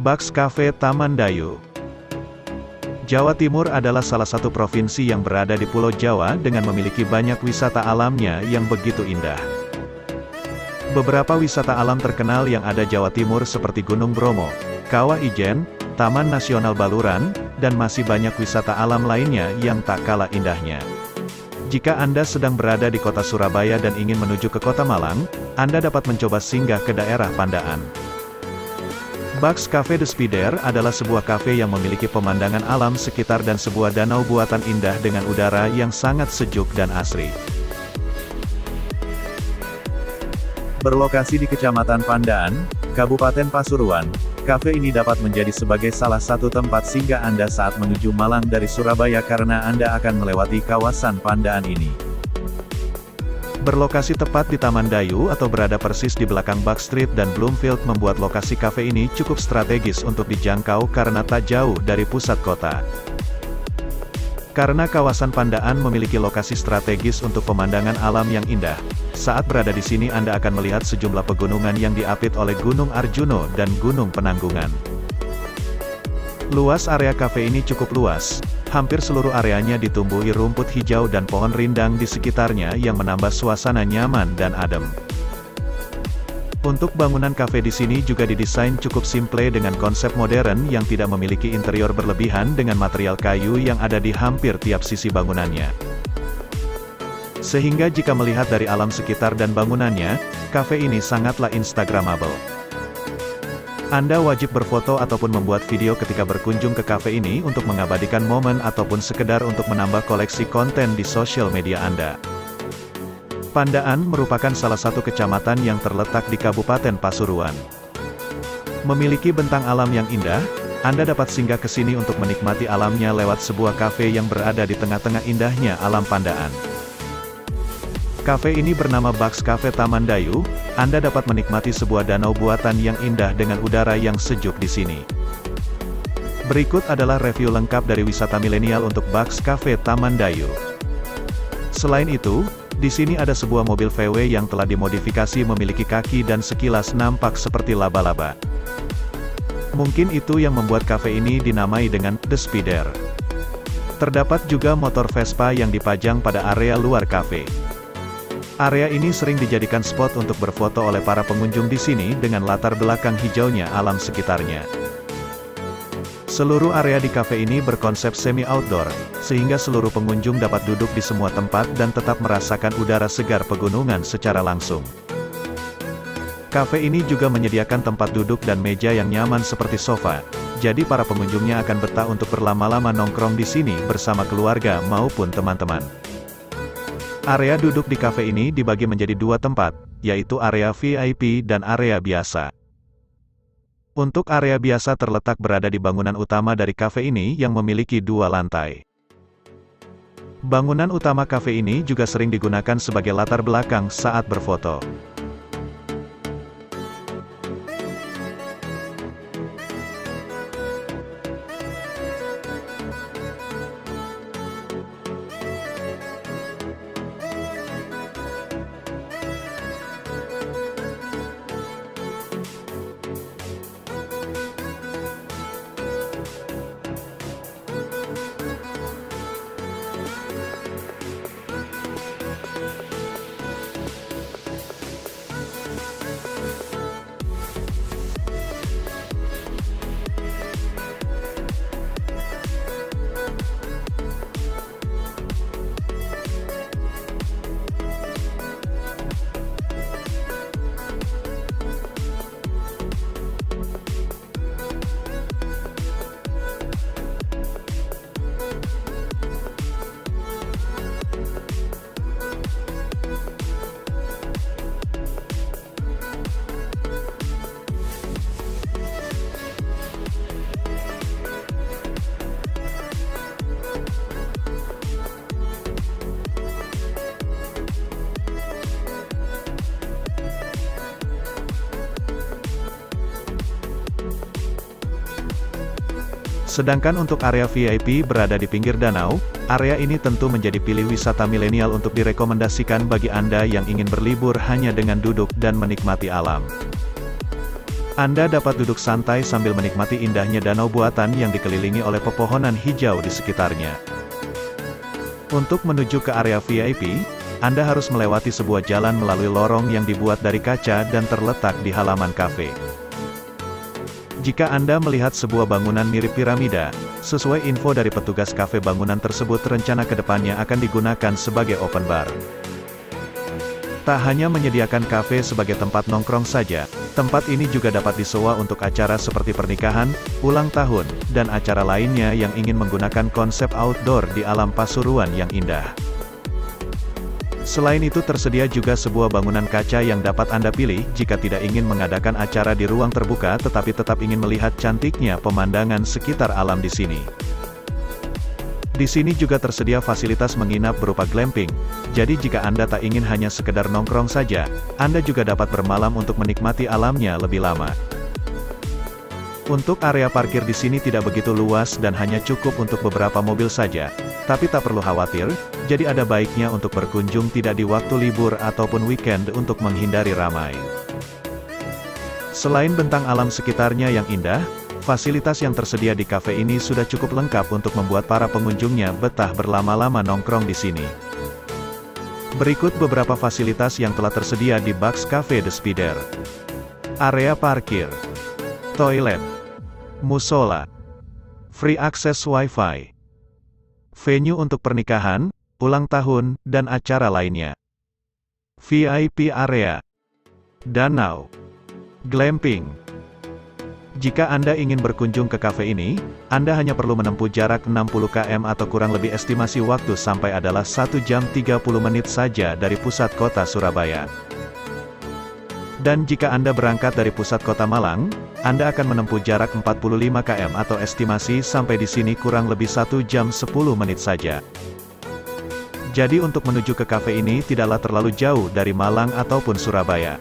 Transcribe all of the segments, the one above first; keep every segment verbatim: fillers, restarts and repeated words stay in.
Bucks Cafe Taman Dayu. Jawa Timur adalah salah satu provinsi yang berada di Pulau Jawa dengan memiliki banyak wisata alamnya yang begitu indah. Beberapa wisata alam terkenal yang ada Jawa Timur seperti Gunung Bromo, Kawah Ijen, Taman Nasional Baluran, dan masih banyak wisata alam lainnya yang tak kalah indahnya. Jika Anda sedang berada di kota Surabaya dan ingin menuju ke kota Malang, Anda dapat mencoba singgah ke daerah Pandaan. Bucks Cafe The Spider adalah sebuah kafe yang memiliki pemandangan alam sekitar dan sebuah danau buatan indah dengan udara yang sangat sejuk dan asri. Berlokasi di Kecamatan Pandaan, Kabupaten Pasuruan, kafe ini dapat menjadi sebagai salah satu tempat singgah Anda saat menuju Malang dari Surabaya karena Anda akan melewati kawasan Pandaan ini. Berlokasi tepat di Taman Dayu atau berada persis di belakang Buck Street dan Bloomfield membuat lokasi kafe ini cukup strategis untuk dijangkau karena tak jauh dari pusat kota. Karena kawasan Pandaan memiliki lokasi strategis untuk pemandangan alam yang indah, saat berada di sini Anda akan melihat sejumlah pegunungan yang diapit oleh Gunung Arjuno dan Gunung Penanggungan. Luas area kafe ini cukup luas, hampir seluruh areanya ditumbuhi rumput hijau dan pohon rindang di sekitarnya yang menambah suasana nyaman dan adem. Untuk bangunan kafe di sini juga didesain cukup simple dengan konsep modern yang tidak memiliki interior berlebihan dengan material kayu yang ada di hampir tiap sisi bangunannya. Sehingga jika melihat dari alam sekitar dan bangunannya, kafe ini sangatlah instagramable. Anda wajib berfoto ataupun membuat video ketika berkunjung ke kafe ini untuk mengabadikan momen ataupun sekedar untuk menambah koleksi konten di sosial media Anda. Pandaan merupakan salah satu kecamatan yang terletak di Kabupaten Pasuruan. Memiliki bentang alam yang indah, Anda dapat singgah ke sini untuk menikmati alamnya lewat sebuah kafe yang berada di tengah-tengah indahnya alam Pandaan. Kafe ini bernama Bucks Cafe Taman Dayu. Anda dapat menikmati sebuah danau buatan yang indah dengan udara yang sejuk di sini. Berikut adalah review lengkap dari wisata milenial untuk Bucks Cafe Taman Dayu. Selain itu, di sini ada sebuah mobil V W yang telah dimodifikasi memiliki kaki dan sekilas nampak seperti laba-laba. Mungkin itu yang membuat kafe ini dinamai dengan The Spider. Terdapat juga motor Vespa yang dipajang pada area luar kafe. Area ini sering dijadikan spot untuk berfoto oleh para pengunjung di sini dengan latar belakang hijaunya alam sekitarnya. Seluruh area di kafe ini berkonsep semi-outdoor, sehingga seluruh pengunjung dapat duduk di semua tempat dan tetap merasakan udara segar pegunungan secara langsung. Kafe ini juga menyediakan tempat duduk dan meja yang nyaman seperti sofa, jadi para pengunjungnya akan betah untuk berlama-lama nongkrong di sini bersama keluarga maupun teman-teman. Area duduk di kafe ini dibagi menjadi dua tempat, yaitu area V I P dan area biasa. Untuk area biasa terletak berada di bangunan utama dari kafe ini yang memiliki dua lantai. Bangunan utama kafe ini juga sering digunakan sebagai latar belakang saat berfoto. Sedangkan untuk area V I P berada di pinggir danau, area ini tentu menjadi pilih wisata milenial untuk direkomendasikan bagi Anda yang ingin berlibur hanya dengan duduk dan menikmati alam. Anda dapat duduk santai sambil menikmati indahnya danau buatan yang dikelilingi oleh pepohonan hijau di sekitarnya. Untuk menuju ke area V I P, Anda harus melewati sebuah jalan melalui lorong yang dibuat dari kaca dan terletak di halaman kafe. Jika Anda melihat sebuah bangunan mirip piramida, sesuai info dari petugas kafe, bangunan tersebut rencana kedepannya akan digunakan sebagai open bar. Tak hanya menyediakan kafe sebagai tempat nongkrong saja, tempat ini juga dapat disewa untuk acara seperti pernikahan, ulang tahun, dan acara lainnya yang ingin menggunakan konsep outdoor di alam Pasuruan yang indah. Selain itu tersedia juga sebuah bangunan kaca yang dapat Anda pilih jika tidak ingin mengadakan acara di ruang terbuka tetapi tetap ingin melihat cantiknya pemandangan sekitar alam di sini. Di sini juga tersedia fasilitas menginap berupa glamping, jadi jika Anda tak ingin hanya sekedar nongkrong saja, Anda juga dapat bermalam untuk menikmati alamnya lebih lama. Untuk area parkir di sini tidak begitu luas dan hanya cukup untuk beberapa mobil saja, tapi tak perlu khawatir, jadi ada baiknya untuk berkunjung tidak di waktu libur ataupun weekend untuk menghindari ramai. Selain bentang alam sekitarnya yang indah, fasilitas yang tersedia di kafe ini sudah cukup lengkap untuk membuat para pengunjungnya betah berlama-lama nongkrong di sini. Berikut beberapa fasilitas yang telah tersedia di Bugs Cafe The Spider. Area parkir, toilet, musola, free access wifi, venue untuk pernikahan, ulang tahun, dan acara lainnya. V I P area, danau, glamping. Jika Anda ingin berkunjung ke kafe ini, Anda hanya perlu menempuh jarak enam puluh kilometer atau kurang lebih estimasi waktu sampai adalah satu jam tiga puluh menit saja dari pusat kota Surabaya. Dan jika Anda berangkat dari pusat kota Malang, Anda akan menempuh jarak empat puluh lima kilometer atau estimasi sampai di sini kurang lebih satu jam sepuluh menit saja. Jadi untuk menuju ke kafe ini tidaklah terlalu jauh dari Malang ataupun Surabaya.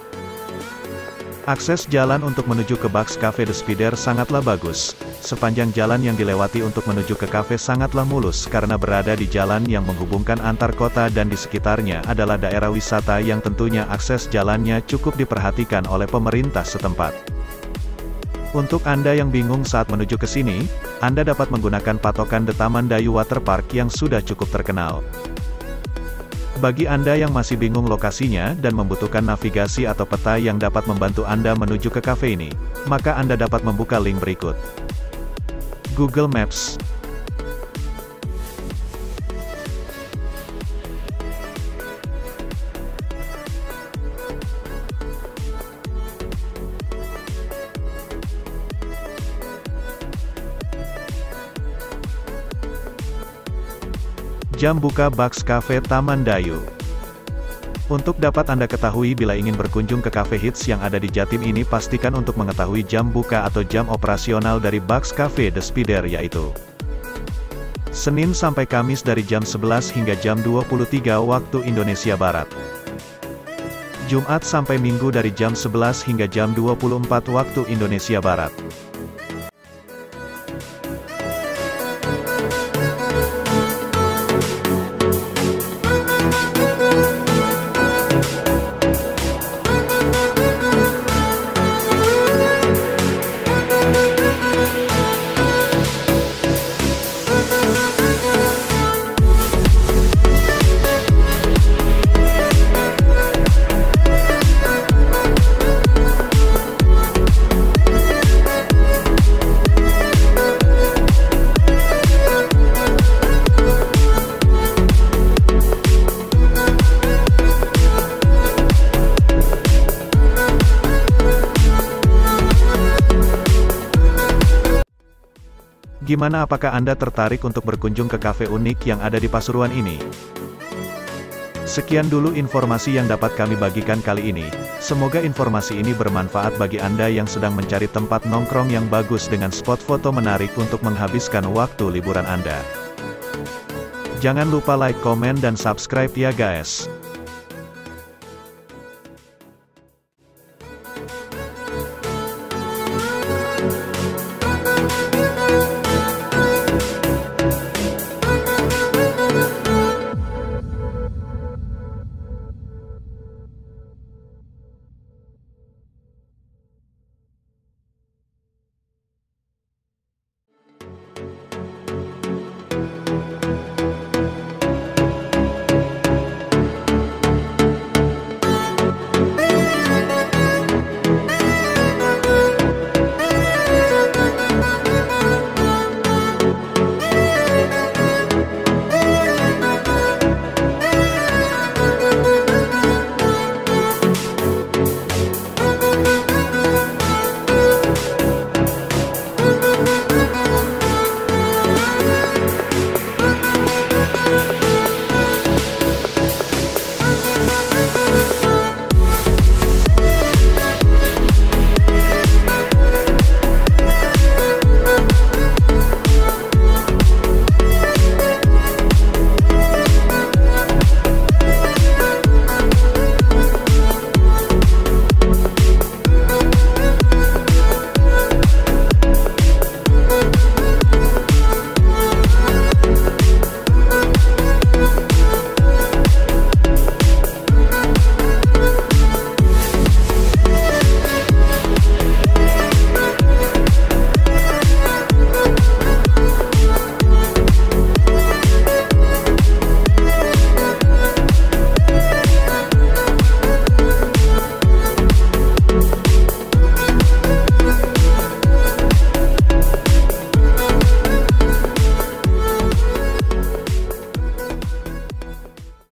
Akses jalan untuk menuju ke Bugs Cafe The Spider sangatlah bagus. Sepanjang jalan yang dilewati untuk menuju ke kafe sangatlah mulus karena berada di jalan yang menghubungkan antar kota dan di sekitarnya adalah daerah wisata yang tentunya akses jalannya cukup diperhatikan oleh pemerintah setempat. Untuk Anda yang bingung saat menuju ke sini, Anda dapat menggunakan patokan The Tamandayu Waterpark yang sudah cukup terkenal. Bagi Anda yang masih bingung lokasinya dan membutuhkan navigasi atau peta yang dapat membantu Anda menuju ke kafe ini, maka Anda dapat membuka link berikut. Google Maps. Jam buka Bugs Cafe Tamandayu. Untuk dapat Anda ketahui bila ingin berkunjung ke cafe hits yang ada di Jatim ini, pastikan untuk mengetahui jam buka atau jam operasional dari Bugs Cafe The Spider, yaitu Senin sampai Kamis dari jam sebelas hingga jam dua puluh tiga waktu Indonesia Barat. Jumat sampai Minggu dari jam sebelas hingga jam dua puluh empat waktu Indonesia Barat. Gimana, apakah Anda tertarik untuk berkunjung ke kafe unik yang ada di Pasuruan ini? Sekian dulu informasi yang dapat kami bagikan kali ini. Semoga informasi ini bermanfaat bagi Anda yang sedang mencari tempat nongkrong yang bagus dengan spot foto menarik untuk menghabiskan waktu liburan Anda. Jangan lupa like, komen, dan subscribe ya guys.